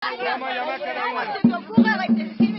Vamos a llamar a ¿Cómo Carabineros. se te ocurre restringir